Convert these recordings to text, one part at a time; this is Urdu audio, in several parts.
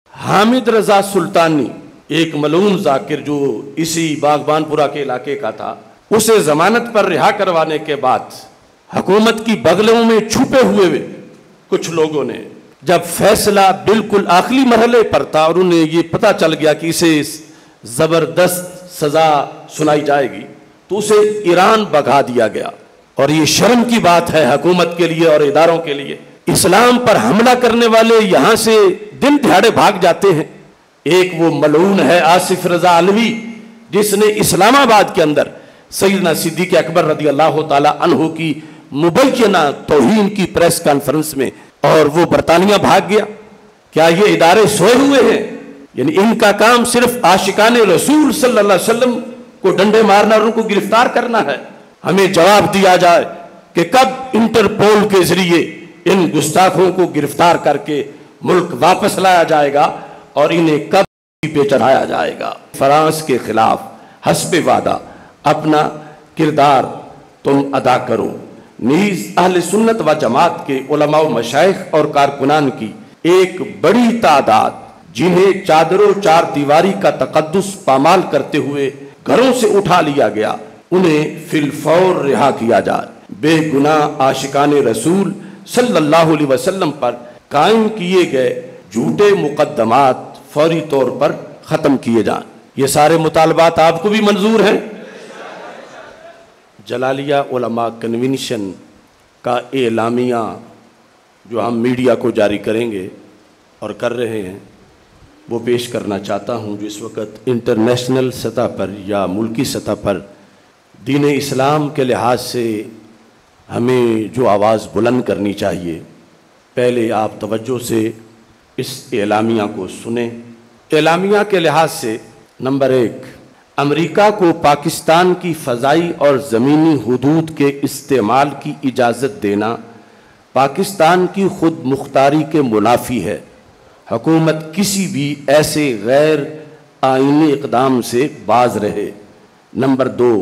حامد رضا سلطانی ایک ملعون ذاکر جو اسی باغبان پورہ کے علاقے کا تھا، اسے ضمانت پر رہا کروانے کے بعد حکومت کی بغلوں میں چھپے ہوئے کچھ لوگوں نے جب فیصلہ بالکل آخری مرحلے پر تھا اور انہیں یہ پتہ چل گیا کہ اسے زبردست سزا سنائی جائے گی، تو اسے ایران بھگا دیا گیا۔ اور یہ شرم کی بات ہے حکومت کے لیے اور اداروں کے لیے، اسلام پر حملہ کرنے والے یہاں سے دن دہاڑے بھاگ جاتے ہیں۔ ایک وہ ملعون ہے آصف رضا علوی، جس نے اسلام آباد کے اندر سیدنا صدیق اکبر رضی اللہ تعالی عنہ کی مبینہ توہین کی پریس کانفرنس میں، اور وہ برطانیہ بھاگ گیا۔ کیا یہ ادارے سوئے ہوئے ہیں؟ یعنی ان کا کام صرف عاشقان رسول صلی اللہ علیہ وسلم کو ڈنڈے مارنا اور ان کو گرفتار کرنا ہے؟ ہمیں جواب دیا جائے کہ کب انٹرپول کے ذریعے ان گستاخوں کو گرفتار کر کے ملک واپس لایا جائے گا اور انہیں کب پہ چڑھایا جائے گا۔ فرانس کے خلاف حسب وعدہ اپنا کردار تم ادا کرو۔ نیز اہل سنت و جماعت کے علماء و مشائخ اور کارکنان کی ایک بڑی تعداد جنہیں چادر و چار دیواری کا تقدس پامال کرتے ہوئے گھروں سے اٹھا لیا گیا، انہیں فی الفور رہا کیا جائے۔ بے گناہ عاشقان رسول صلی اللہ علیہ وسلم پر قائم کیے گئے جھوٹے مقدمات فوری طور پر ختم کیے جائیں۔ یہ سارے مطالبات آپ کو بھی منظور ہیں؟ جلالیہ علماء کنونشن کا اعلامیہ جو ہم میڈیا کو جاری کریں گے اور کر رہے ہیں، وہ پیش کرنا چاہتا ہوں، جو اس وقت انٹرنیشنل سطح پر یا ملکی سطح پر دین اسلام کے لحاظ سے ہمیں جو آواز بلند کرنی چاہیے۔ پہلے آپ توجہ سے اس اعلامیہ کو سنیں۔ اعلامیہ کے لحاظ سے نمبر 1، امریکہ کو پاکستان کی فضائی اور زمینی حدود کے استعمال کی اجازت دینا پاکستان کی خود مختاری کے منافی ہے۔ حکومت کسی بھی ایسے غیر آئینی اقدام سے باز رہے۔ نمبر 2،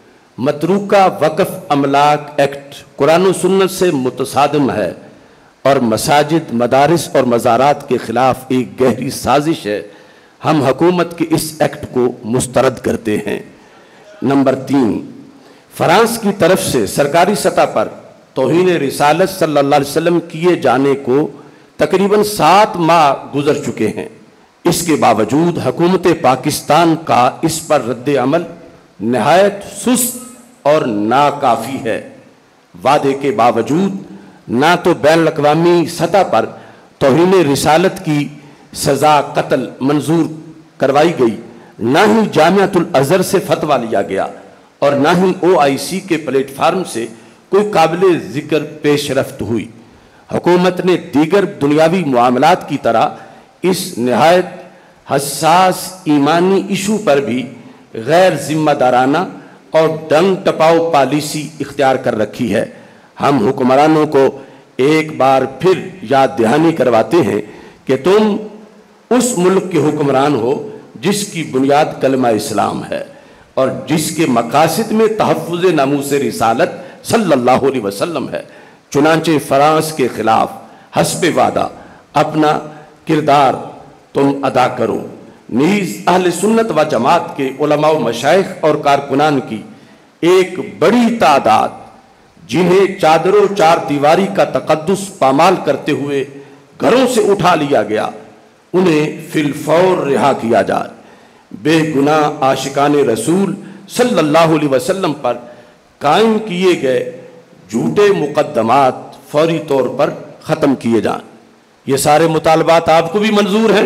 متروکہ وقف املاک ایکٹ قرآن و سنت سے متصادم ہے اور مساجد، مدارس اور مزارات کے خلاف ایک گہری سازش ہے۔ ہم حکومت کے اس ایکٹ کو مسترد کرتے ہیں۔ نمبر 3، فرانس کی طرف سے سرکاری سطح پر توہین رسالت صلی اللہ علیہ وسلم کیے جانے کو تقریباً 7 ماہ گزر چکے ہیں۔ اس کے باوجود حکومت پاکستان کا اس پر رد عمل نہایت سست اور ناکافی ہے۔ وعدے کے باوجود نہ تو بین الاقوامی سطح پر توہین رسالت کی سزا قتل منظور کروائی گئی، نہ ہی جامعۃ الازہر سے فتویٰ لیا گیا، اور نہ ہی OIC کے پلیٹ فارم سے کوئی قابل ذکر پیش رفت ہوئی۔ حکومت نے دیگر دنیاوی معاملات کی طرح اس نہایت حساس ایمانی ایشو پر بھی غیر ذمہ دارانہ اور ڈنگ ٹپاؤ پالیسی اختیار کر رکھی ہے۔ ہم حکمرانوں کو ایک بار پھر یاد دہانی کرواتے ہیں کہ تم اس ملک کے حکمران ہو جس کی بنیاد کلمہ اسلام ہے اور جس کے مقاصد میں تحفظ ناموس رسالت صلی اللہ علیہ وسلم ہے۔ چنانچہ فرانس کے خلاف حسب وعدہ اپنا کردار تم ادا کرو۔ نیز اہل سنت و جماعت کے علماء و مشائخ اور کارکنان کی ایک بڑی تعداد جنہیں چادر و چار دیواری کا تقدس پامال کرتے ہوئے گھروں سے اٹھا لیا گیا، انہیں فی الفور رہا کیا جائے۔ بے گناہ عاشقان رسول صلی اللہ علیہ وسلم پر قائم کیے گئے جھوٹے مقدمات فوری طور پر ختم کیے جائیں۔ یہ سارے مطالبات آپ کو بھی منظور ہیں؟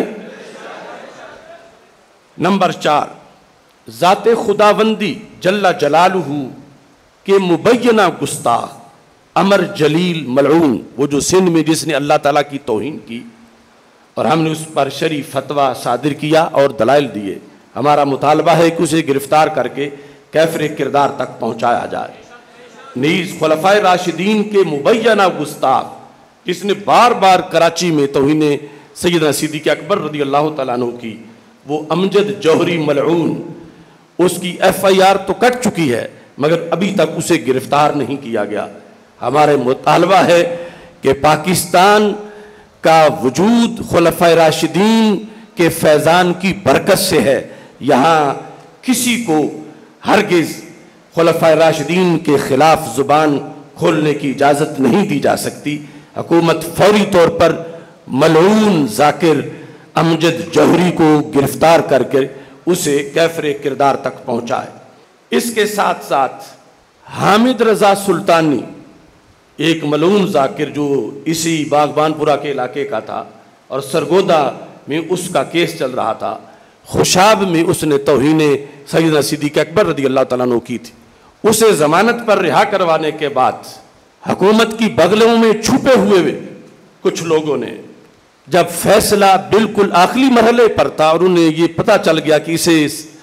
نمبر 4، ذات خداوندی جل جلالہ کے مبینہ گستاخ عمر جلیل ملعون، وہ جو سندھ میں جس نے اللہ تعالیٰ کی توہین کی اور ہم نے اس پر شرعی فتویٰ صادر کیا اور دلائل دیے، ہمارا مطالبہ ہے کہ اسے گرفتار کر کے کیفر کردار تک پہنچایا جائے۔ نیز خلفائے راشدین کے مبینہ گستاخ جس نے بار بار کراچی میں توہین سیدنا صدیق اکبر رضی اللہ تعالیٰ عنہ کی، وہ امجد جوہری ملعون، اس کی FIR تو کٹ چکی ہے مگر ابھی تک اسے گرفتار نہیں کیا گیا۔ ہمارے مطالبہ ہے کہ پاکستان کا وجود خلفائے راشدین کے فیضان کی برکت سے ہے۔ یہاں کسی کو ہرگز خلفائے راشدین کے خلاف زبان کھولنے کی اجازت نہیں دی جا سکتی۔ حکومت فوری طور پر ملعون ذاکر امجد جوہری کو گرفتار کر کے اسے کیفر کردار تک پہنچائے۔ اس کے ساتھ ساتھ حامد رضا سلطانی، ایک ملعون ذاکر جو اسی باغبان پورہ کے علاقے کا تھا اور سرگودا میں اس کا کیس چل رہا تھا، خوشاب میں اس نے توہین سیدنا صدیق اکبر رضی اللہ تعالیٰ عنہ کی تھی۔ اسے ضمانت پر رہا کروانے کے بعد حکومت کی بغلوں میں چھپے ہوئے کچھ لوگوں نے جب فیصلہ بالکل آخری مرحلے پر تھا اور انہیں یہ پتہ چل گیا کہ اسے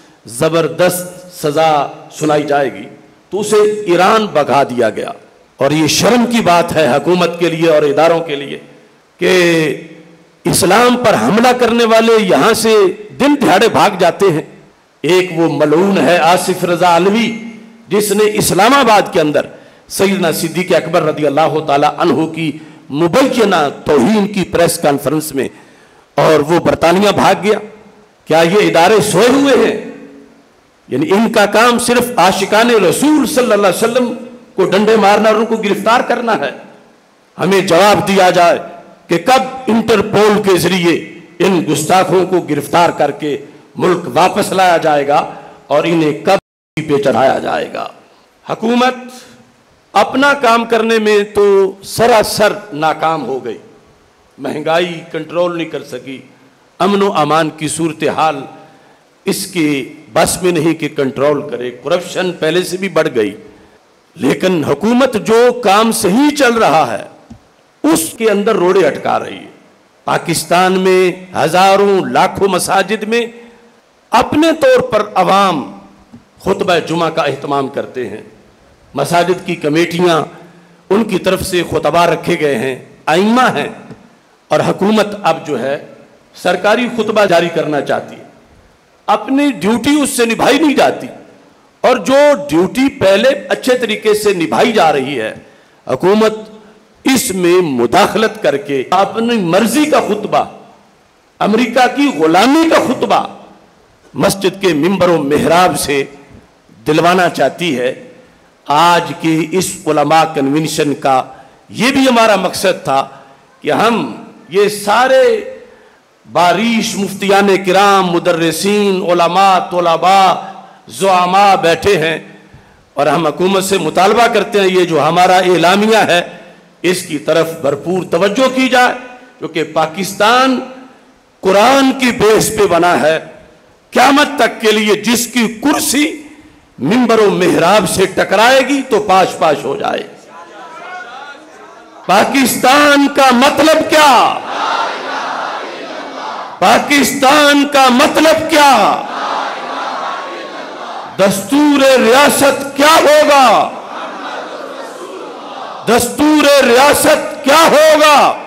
زبردست سزا سنائی جائے گی، تو اسے ایران بھگا دیا گیا۔ اور یہ شرم کی بات ہے حکومت کے لیے اور اداروں کے لیے کہ اسلام پر حملہ کرنے والے یہاں سے دن دہاڑے بھاگ جاتے ہیں۔ ایک وہ ملعون ہے آصف رضا علوی، جس نے اسلام آباد کے اندر سیدنا صدیق اکبر رضی اللہ تعالی عنہ کی مبینہ توہین کی پریس کانفرنس میں، اور وہ برطانیہ بھاگ گیا۔ کیا یہ ادارے سوئے ہوئے ہیں؟ یعنی ان کا کام صرف عاشقان رسول صلی اللہ علیہ وسلم کو ڈنڈے مارنا اور ان کو گرفتار کرنا ہے؟ ہمیں جواب دیا جائے کہ کب انٹرپول کے ذریعے ان گستاخوں کو گرفتار کر کے ملک واپس لایا جائے گا اور انہیں کب پہ چڑھایا جائے گا۔ حکومت اپنا کام کرنے میں تو سراسر ناکام ہو گئی، مہنگائی کنٹرول نہیں کر سکی، امن و امان کی صورتحال اس کے بس میں نہیں کہ کنٹرول کرے، کرپشن پہلے سے بھی بڑھ گئی۔ لیکن حکومت جو کام صحیح چل رہا ہے اس کے اندر روڑے اٹکا رہی ہے۔ پاکستان میں ہزاروں لاکھوں مساجد میں اپنے طور پر عوام خطبہ جمعہ کا اہتمام کرتے ہیں، مساجد کی کمیٹیاں ان کی طرف سے خطبہ رکھے گئے ہیں، ائمہ ہیں، اور حکومت اب جو ہے سرکاری خطبہ جاری کرنا چاہتی ہے۔ اپنی ڈیوٹی اس سے نبھائی نہیں جاتی، اور جو ڈیوٹی پہلے اچھے طریقے سے نبھائی جا رہی ہے، حکومت اس میں مداخلت کر کے اپنی مرضی کا خطبہ، امریکہ کی غلامی کا خطبہ مسجد کے ممبر و محراب سے دلوانا چاہتی ہے۔ آج کی اس علماء کنونشن کا یہ بھی ہمارا مقصد تھا کہ ہم یہ سارے باریش مفتیان کرام، مدرسین، علماء، طلباء، زعماء بیٹھے ہیں، اور ہم حکومت سے مطالبہ کرتے ہیں یہ جو ہمارا اعلامیہ ہے اس کی طرف بھرپور توجہ کی جائے، کیونکہ پاکستان قرآن کی بیس پہ بنا ہے۔ قیامت تک کے لیے جس کی کرسی منبر و محراب سے ٹکرائے گی تو پاش پاش ہو جائے۔ پاکستان کا مطلب کیا؟ پاکستان کا مطلب کیا؟ دستور ریاست کیا ہوگا؟ دستور ریاست کیا ہوگا؟